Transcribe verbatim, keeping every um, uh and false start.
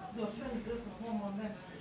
走圈子的时候，梦梦在哪里？